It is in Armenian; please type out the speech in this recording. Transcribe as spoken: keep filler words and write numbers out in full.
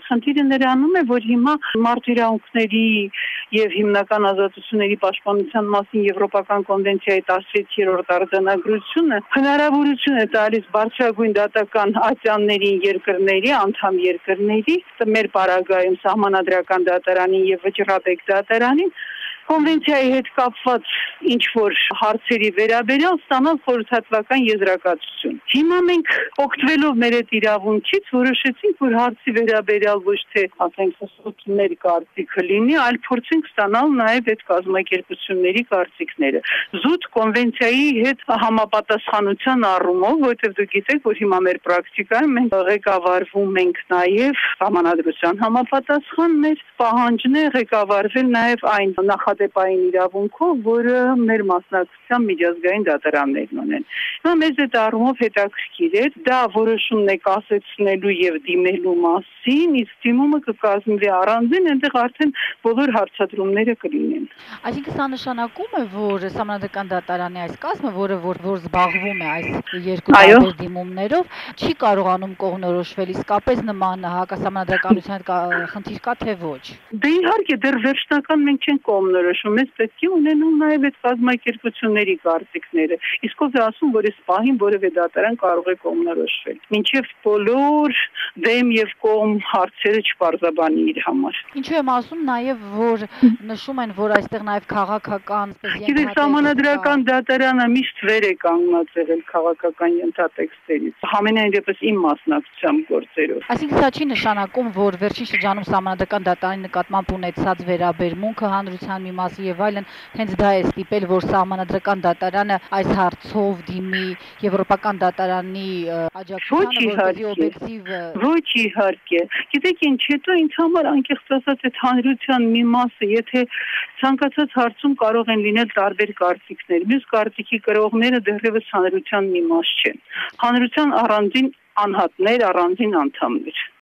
խնդիրը նրանում է, որ հիմա մարդու իրավունքների եւ հիմնական ազատությունների պաշտպանության մասին Եվրոպական կոնվենցիայի տասնյոթերորդ արձանագրությունը հնարավորություն է տալիս բարձրագույն դատական ատյաններին երկրների, անդամ երկրների, մեր պարագայում սահմանադրական դատարանին եւ վճռաբեկ դատարանին Կոնվենցիայի հետ կապված ինչ-որ հարցերի վերաբերյալ ստանալ խորհրդատվական եզրակացություն։ Հիմա մենք օգտվելով մեր այդ իրավունքից որոշեցինք, որ հարցի վերաբերյալ ոչ թե ասենք մեր կարծիքը լինի, այլ փորձենք ստանալ նաև այդ կազմակերպությունների կարծիքները։ Զուտ կոնվենցիայի հետ համապատասխանության առումով, որովհետև դուք գիտեք, որ հիմա մեր պրակտիկայում մենք ղեկավարվում ենք նաև համանadrության համապատասխան մեր պահանջն է ղեկավարվել նաև այն նախադեպային իրավունքով, որը մեր մասնակցությամբ միջազգային դատարաններն ունեն։ Հիմա մեզ այդ առումով հետաքրքիր է, դա որոշումն է կասեցնելու եւ դիմելու մասին, իսկ դիմումը կկազմվի առանձին, այնտեղ արդեն բոլոր հարցադրումները կլինեն։ Այսինքն սա նշանակում է, որ Սահմանադրական դատարանի այս կազմը, որը որ, որ զբաղվում է այս երկու տարբեր դիմումներով, չի կարողանում կողմնորոշվել, իսկապես նման հակասահմանադրականության խնդիր կա թե ոչ։ Դե իհարկե դեռ վերջնական մենք չենք կողմնորոշում, մեզ պետք է ունենալ նաև այդ կազմակերպությունների կարծիքները։ Իսկ ով է ասում, որ այս պահին որևէ դատարան կարող է կողմնորոշվել։ Մինչև բոլոր դեմ եւ կողմ հարցերը չպարզաբանի իր համար։ Ինչու եմ ասում նաև, որ նշում են, որ այստեղ նաև քաղաքական Գիտեք, Սահմանադրական դատարանը միշտ վեր է կանգնած եղել քաղաքական ենթատեքստերից։ Համենայն դեպս իմ մասնակցությամբ գործերով։ Այսինքն սա չի նշանակում, որ վերջին շրջանում Սահմանադրական դատարանի նկատմամբ ունեցած վերաբերմունքը հանրության մի մասի եւ այլն հենց դա է ստիպել, որ Սահմանադրական դատարանը այս հարցով դիմի Եվրոպական դատարանի աջակցությանը, որպեսզի օբյեկտիվ Ոչ իհարկե։ Գիտեք ինչ, հետո ինձ համար անկեղծ ասած այդ հանրության մի մասը, եթե ցանկացած հարցում կարող են լինել տարբեր կարծիքներ, մյուս կարծիքի կրողները դեռևս հանրության մի մաս չեն։ Հանրության առանձին անհատներ, առանձին անդամներ։